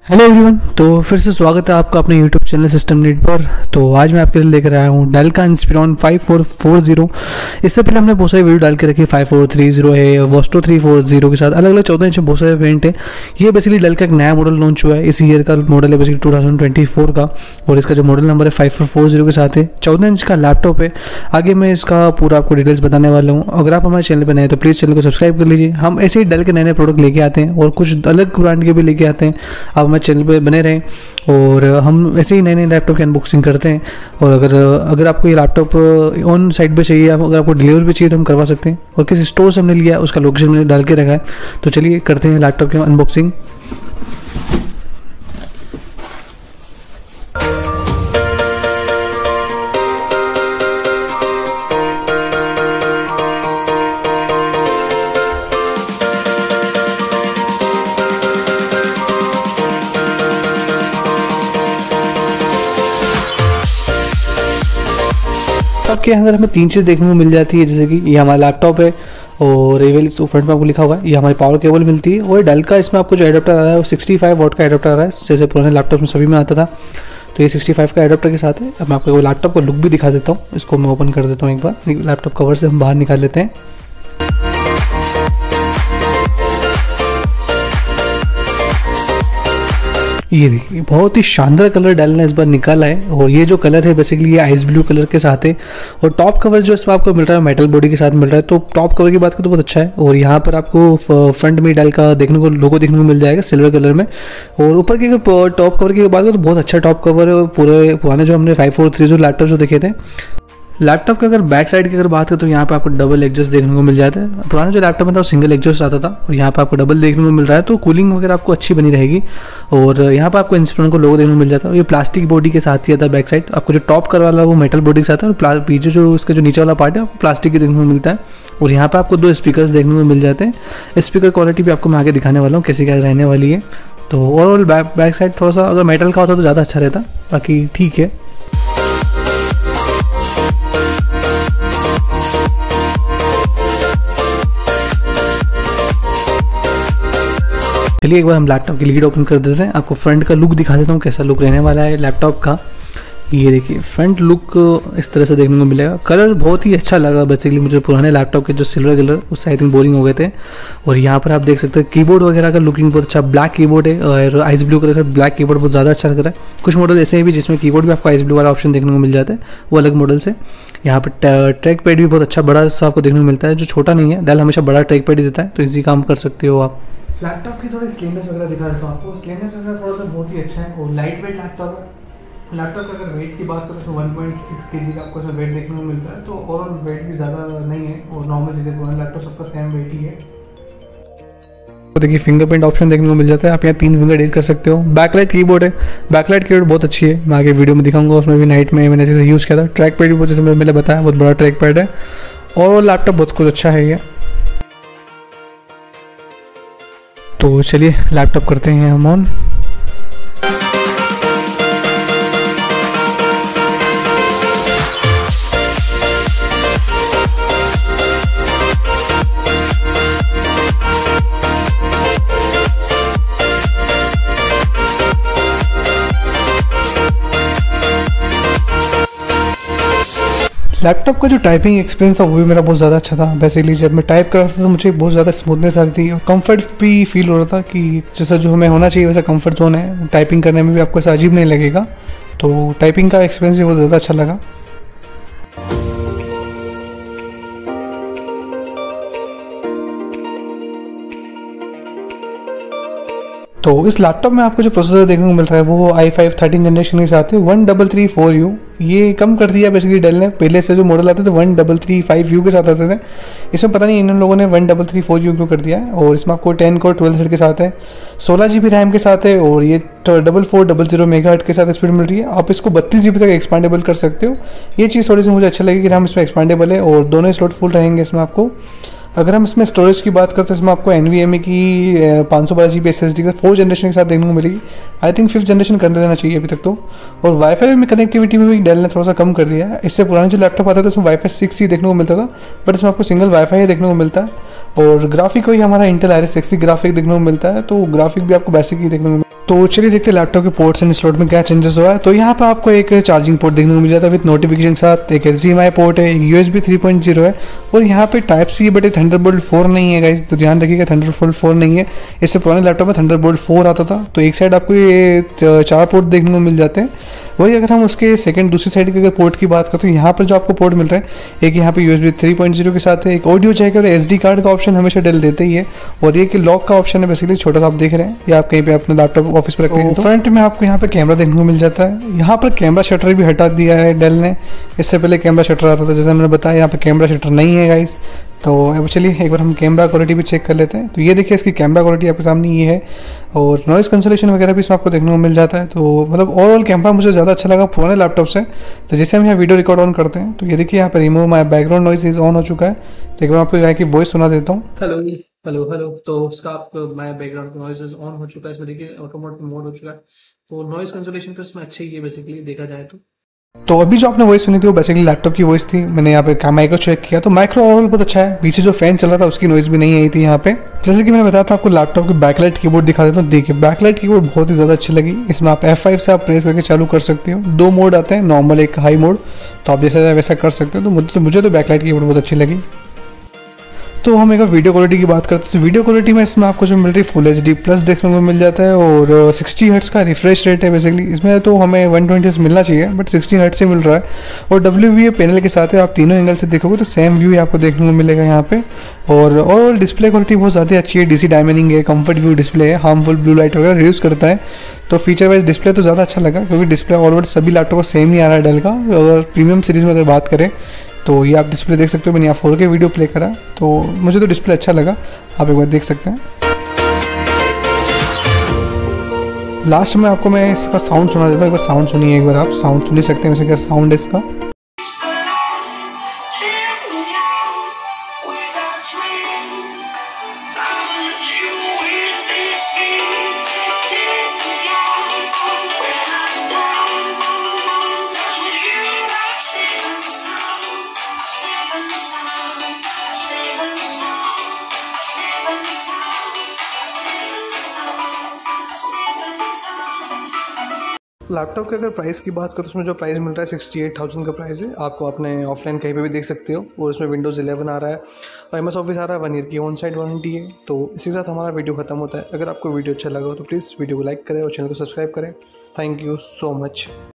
Hello everyone. तो फिर से स्वागत है आपका अपने यूट्यूब चैनल सिस्टम नीड पर। तो आज मैं आपके लिए लेकर आया हूँ डेल का इंस्पिरॉन 5440। इससे पहले हमने बहुत सारी वीडियो डाल के रखी, 5430 है, वोस्टो 340 के साथ अलग अलग 14 इंच में बहुत सारे वेरिएंट है। ये बेसिकली डेल का एक नया मॉडल लॉन्च हुआ है, इस ईयर का मॉडल है बेसिकली 2024 का, और इसका जो मॉडल नंबर है 5440 के साथ है। 14 इंच का लैपटॉप है। आगे मैं इसका पूरा आपको डिटेल्स बताने वाला हूँ। अगर आप हमारे चैनल पर नए तो प्लीज़ चैनल को सब्सक्राइब कर लीजिए। हम ऐसे ही डेल के नए नए प्रोडक्ट लेके आते हैं और कुछ अलग ब्रांड के भी लेके आते हैं। आप हमारे चैनल पे बने रहें और हम ऐसे ही नए नए लैपटॉप की अनबॉक्सिंग करते हैं। और अगर आपको ये लैपटॉप ऑन साइट पे चाहिए, अगर आपको डिलीवर भी चाहिए तो हम करवा सकते हैं। और किस स्टोर से हमने लिया है उसका लोकेशन मैंने डाल के रखा है। तो चलिए करते हैं लैपटॉप की अनबॉक्सिंग। लैपटॉप के अंदर हमें तीन चीज़ देखने को मिल जाती है, जैसे कि ये हमारा लैपटॉप है और ये फ्रंट में आपको लिखा हुआ है, ये हमारी पावर केबल मिलती है। और डेल का इसमें आपको जो एडाप्टर आ रहा है वो 65 वॉट का एडाप्टर आ रहा है, जैसे पुराने लैपटॉप में सभी में आता था। तो ये 65 का एडाप्टर के साथ है। अब मैं आपको लैपटॉप का लुक भी दिखा देता हूँ। इसको मैं ओपन कर देता हूँ एक बार। लैपटॉप कवर से हम बाहर निकाल लेते हैं। ये देखिए बहुत ही शानदार कलर डेल ने इस बार निकाला है। और ये जो कलर है बेसिकली ये आइस ब्लू कलर के साथ है। और टॉप कवर जो इसमें आपको मिल रहा है मेटल बॉडी के साथ मिल रहा है। तो टॉप कवर की बात करें तो बहुत अच्छा है। और यहाँ पर आपको फ्रंट में डेल का देखने को लोगो देखने को मिल जाएगा सिल्वर कलर में। और ऊपर की टॉप कवर की बात करें तो बहुत अच्छा टॉप कवर है। पूरे पुराने जो हमने 5430 लैपटॉप जो देखे थे, लैपटॉप के अगर बैक साइड की अगर बात करें तो यहाँ पे आपको डबल एग्जॉस्ट देखने को मिल जाता है। पुराना जो लैपटॉप में था वो सिंगल एग्जॉस्ट आता था, और यहाँ पे आपको डबल देखने को मिल रहा है। तो कूलिंग वगैरह आपको अच्छी बनी रहेगी। और यहाँ पे आपको इंस्पिरॉन को लोगो देखने को मिल जाता है। ये प्लास्टिक बॉडी के साथ ही आता है बैक साइड। आपको जो टॉप कवर वाला वो मेटल बॉडी के साथ है, और पीछे जो इसका जो नीचे वाला पार्ट है आपको प्लास्टिक के देखने को मिलता है। और यहाँ पे आपको दो स्पीकर्स देखने को मिल जाते हैं। स्पीकर क्वालिटी भी आपको मैं आगे दिखाने वाला हूँ कैसी क्या रहने वाली है। तो ओवरऑल बैक साइड थोड़ा सा अगर मेटल का होता तो ज़्यादा अच्छा रहता, बाकी ठीक है। चलिए एक बार हम लैपटॉप की लीड ओपन कर देते हैं। आपको फ्रंट का लुक दिखा देता हूँ कैसा लुक रहने वाला है लैपटॉप का। ये देखिए फ्रंट लुक इस तरह से देखने को मिलेगा। कलर बहुत ही अच्छा लगा बेसिकली मुझे। पुराने लैपटॉप के जो सिल्वर कलर उससे आई थिंक बोरिंग हो गए थे। और यहाँ पर आप देख सकते हैं कीबोर्ड वगैरह का लुकिंग बहुत अच्छा ब्लैक कीबोर्ड है। और आइस ब्लू कलर का ब्लैक कीबोर्ड बहुत ज़्यादा अच्छा लग रहा है। कुछ मॉडल ऐसे हैं भी जिसमें कीबोर्ड भी आपको आइस ब्लू वाला ऑप्शन देखने को मिल जाता है, वो अलग मॉडल से। यहाँ पर ट्रैक पैड भी बहुत अच्छा बड़ा सा आपको देखने को मिलता है, जो छोटा नहीं है। डेल हमेशा बड़ा ट्रैक पैड ही देता है, तो इजी काम कर सकते हो आप। लैपटॉप की थोड़ी स्लिमनेस वगैरह दिखा देता हूँ आपको। स्लिमनेस वगैरह थोड़ा सा बहुत ही अच्छा है और लाइट वेट लैपटॉप है। लैपटॉप का अगर वेट की बात करें तो 1.6 kg का आपको इसमें वेट देखने को मिलता है। तो ओवरऑल वेट भी ज़्यादा नहीं है। और नॉर्मल चीज़ें पुराना लैपटॉप सबका सेम वेट ही है। तो देखिए फिंगरप्रिंट ऑप्शन देखने को मिल जाता है। आप यहाँ 3 फिंगर एडिट कर सकते हो। बैकलाइट कीबोर्ड है। बैकलाइट कीबोर्ड बहुत अच्छी है, मैं आगे वीडियो में दिखाऊंगा। उसमें भी नाइट में मैंने जैसे यूज़ किया था। ट्रैक पैड भी जैसे मैंने बताया बहुत बड़ा ट्रैक पैड है। और लैपटॉप बहुत कुछ अच्छा है ये। तो चलिए लैपटॉप करते हैं हम ऑन। लैपटॉप का जो टाइपिंग एक्सपीरियंस था वो भी मेरा बहुत ज़्यादा अच्छा था। बेसिकली जब मैं टाइप कर रहा था तो मुझे बहुत ज़्यादा स्मूथनेस आ रही थी और कंफर्ट भी फील हो रहा था कि जैसा जो हमें होना चाहिए वैसा कंफर्ट जोन है। टाइपिंग करने में भी आपको ऐसा अजीब नहीं लगेगा। तो टाइपिंग का एक्सपीरियंस भी बहुत ज़्यादा अच्छा लगा। तो इस लैपटॉप में आपको जो प्रोसेसर देखने को मिल रहा है वो i5 13 जनरेशन के साथ है 1334U। ये कम कर दिया बेसिकली डेल ने। पहले से जो मॉडल आते थे 1335U के साथ आते थे। इसमें पता नहीं इन लोगों ने 1334U क्यों कर दिया है। और इसमें आपको 10 कोर 12 थ्रेड के साथ है, 16 GB रैम के साथ है। और ये 4400 मेगाहर्ट्ज के साथ स्पीड मिल रही है। आप इसको 32 GB तक एक्सपांडेबल कर सकते हो। ये चीज़ थोड़ी सी मुझे अच्छा लगी कि रैम इसमें एक्सपांडेबल है और दोनों स्लॉट फुल रहेंगे इसमें आपको। अगर हम इसमें स्टोरेज की बात करते हैं तो इसमें आपको NVMe की 512 GB SSD का 4 जनरेशन के साथ देखने को मिलेगी। आई थिंक 5th जनरेशन करने देना चाहिए अभी तक तो। और वाईफाई में कनेक्टिविटी में भी डेल ने थोड़ा सा कम कर दिया है। इससे पुराने जो लैपटॉप आता था उसमें वाईफाई 6 ही देखने को मिलता था, बट इसमें आपको सिंगल वाईफाई देखने को मिलता है। और ग्राफिक वही हमारा इंटेल Iris Xe ग्राफिक देखने को मिलता है, तो ग्राफिक भी आपको बेसिक ही देखने को। तो चलिए देखते हैं लैपटॉप के पोर्ट्स एंड स्लॉट में क्या चेंजेस हुआ है। तो यहाँ पे आपको एक चार्जिंग पोर्ट देखने को मिल जाता है विद नोटिफिकेशन के साथ, एक HDMI पोर्ट है, USB 3.0 है, और यहाँ पे टाइप सी बट थंडरबोल्ट 4 नहीं है गाइस, तो ध्यान रखिएगा थंडरबोल्ट 4 नहीं है। इससे पुराने लैपटॉप में थंडरबोल्ट 4 आता था। तो एक साइड आपको ये 4 पोर्ट देखने को मिल जाते हैं। वही अगर हम उसके सेकंड दूसरी साइड के अगर पोर्ट की बात करें तो यहाँ पर जो आपको पोर्ट मिल रहा है, एक यहाँ पे USB 3.0 के साथ है, एक ऑडियो जैक और SD कार्ड का ऑप्शन हमेशा डेल देते ही है, और ये कि लॉक का ऑप्शन है बेसिकली छोटा सा आप देख रहे हैं, या आप कहीं पे अपने लैपटॉप ऑफिस पर रखते हैं। तो फ्रंट में आपको यहाँ पे कैमरा देखने को मिल जाता है। यहाँ पर कैमरा शटर भी हटा दिया है डेल ने, इससे पहले कैमरा शटर आता था जैसे मैंने बताया, यहाँ पे कैमरा शटर नहीं है गाइस। तो अब चलिए एक बार हम कैमरा क्वालिटी भी चेक कर लेते हैं। तो ये देखिए इसकी कैमरा क्वालिटी आपके सामने ये है, और नॉइज़ कैंसलेशन वगैरह भी इसमें आपको देखने को मिल जाता है। तो मतलब ओवरऑल कैमरा मुझे ज़्यादा अच्छा लगा पुराने लैपटॉप से। तो जैसे हम यहाँ वीडियो रिकॉर्ड ऑन करते हैं तो ये देखिए यहाँ पर remove my background noise is on हो चुका है। तो एक बार आपको यहाँ की वॉइस सुना देता हूँ। Hello hello hello. तो उसका आपको माय बैकग्राउंड नॉइज ऑन हो चुका है, इसमें देखिए ऑटोमेटिक मोड हो चुका है। तो नॉइज कैंसलेशन तो इसमें अच्छी ही है बेसिकली देखा जाए तो अभी जो आपने वॉइस सुनी थी वो बेसिकली लैपटॉप की वॉइस थी। मैंने यहाँ पे माइक्रो चेक किया तो माइक्रो ओवरऑल बहुत अच्छा है। पीछे जो फैन चल रहा था उसकी नॉइज भी नहीं आई थी यहाँ पे। जैसे कि मैंने बताया था आपको लैपटॉप की बैकलाइट कीबोर्ड दिखा देता हूँ। देखिए बैकलाइट कीबोर्ड बहुत ही ज़्यादा अच्छी लगी। इसमें आप F5 से आप प्रेस करके चालू कर सकते हो। 2 मोड आते हैं, नॉर्मल एक हाई मोड, तो आप जैसा वैसा कर सकते हो। तो मुझे तो बैकलाइट कीबोर्ड बहुत अच्छी लगी। तो हम एक वीडियो क्वालिटी की बात करते हैं तो वीडियो क्वालिटी में इसमें आपको जो मिल रही है फुल HD प्लस देखने को मिल जाता है, और 60 हर्ट्ज़ का रिफ्रेश रेट है बेसिकली। इसमें तो हमें 120 मिलना चाहिए बट 60 हर्ट्ज़ से मिल रहा है, और WVA पैनल के साथ है। आप तीनों एंगल से देखोगे तो सेम व्यू आपको देखने को मिलेगा यहाँ पे। और ओवरऑल डिस्प्ले क्वालिटी बहुत ज़्यादा अच्छी है, DC डायमंडिंग है, कंफर्ट व्यू डिस्प्ले है, हार्मफुल ब्लू लाइट वगैरह रिड्यूस करता है। तो फीचर वाइज डिस्प्ले तो ज़्यादा अच्छा लगा, क्योंकि डिस्प्ले ऑलरेडी सभी लैपटॉप का सेम ही आ रहा है डेल का। अगर प्रीमियम सीरीज़ में अगर बात करें तो ये आप डिस्प्ले देख सकते हो। मैंने यहाँ 4K वीडियो प्ले करा तो मुझे तो डिस्प्ले अच्छा लगा, आप एक बार देख सकते हैं। लास्ट में आपको मैं इसका साउंड सुना देता हूँ, एक बार साउंड सुनिए, एक बार आप साउंड सुन ही सकते हैं वैसे क्या साउंड है इसका। लैपटॉप के अगर प्राइस की बात करो तो उसमें जो प्राइस मिल रहा है 68,000 का प्राइस है। आपको अपने ऑफलाइन कहीं पे भी देख सकते हो, और इसमें विंडोज़ 11 आ रहा है और MS ऑफिस आ रहा है, 1 ईयर की ऑन साइड वारंटी है। तो इसी के साथ हमारा वीडियो खत्म होता है। अगर आपको वीडियो अच्छा लगा हो तो प्लीज़ वीडियो को लाइक करें और चैनल को सब्सक्राइब करें। Thank you so much.